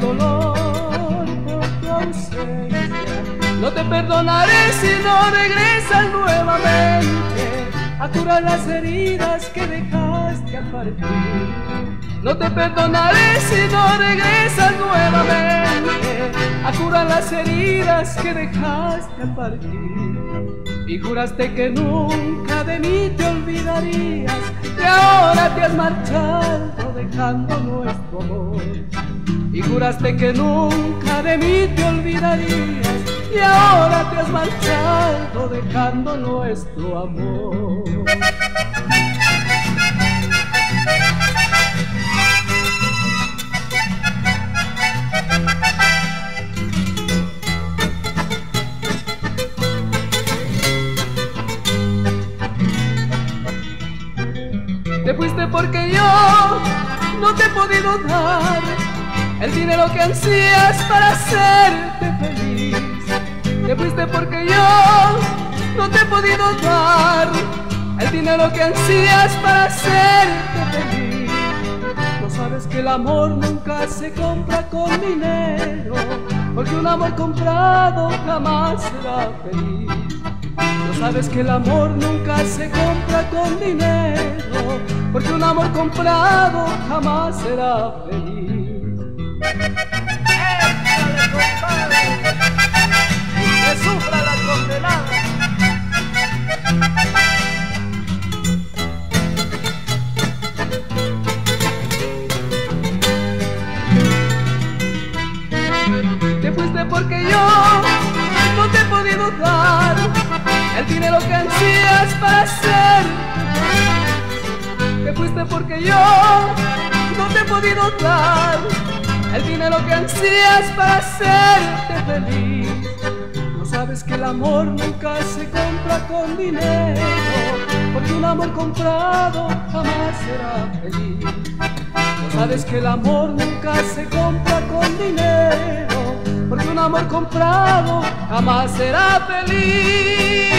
dolor por tu ausencia. No te perdonaré si no regresas nuevamente a curar las heridas que dejaste al partir. No te perdonaré si no regresas nuevamente a curar las heridas que dejaste al partir. Y juraste que nunca de mí te olvidarías, y ahora te has marchado dejando nuestro amor. Y juraste que nunca de mí te olvidarías, y ahora te has marchado dejando nuestro amor. Te fuiste porque yo no te he podido dar el dinero que ansías para hacerte feliz. Te fuiste porque yo no te he podido dar el dinero que ansías para hacerte feliz. No sabes que el amor nunca se compra con dinero, porque un amor comprado jamás será feliz. No sabes que el amor nunca se compra con dinero, porque un amor comprado jamás será feliz. ¡Échale, compadre! ¡Que sufra la condenada! Te fuiste porque yo no te he podido dar el dinero que ansías para hacerte feliz. Te fuiste porque yo no te he podido dar el dinero que ansías para hacerte feliz. No sabes que el amor nunca se compra con dinero, porque un amor comprado jamás será feliz. No sabes que el amor nunca se compra con dinero, porque un amor comprado jamás será feliz.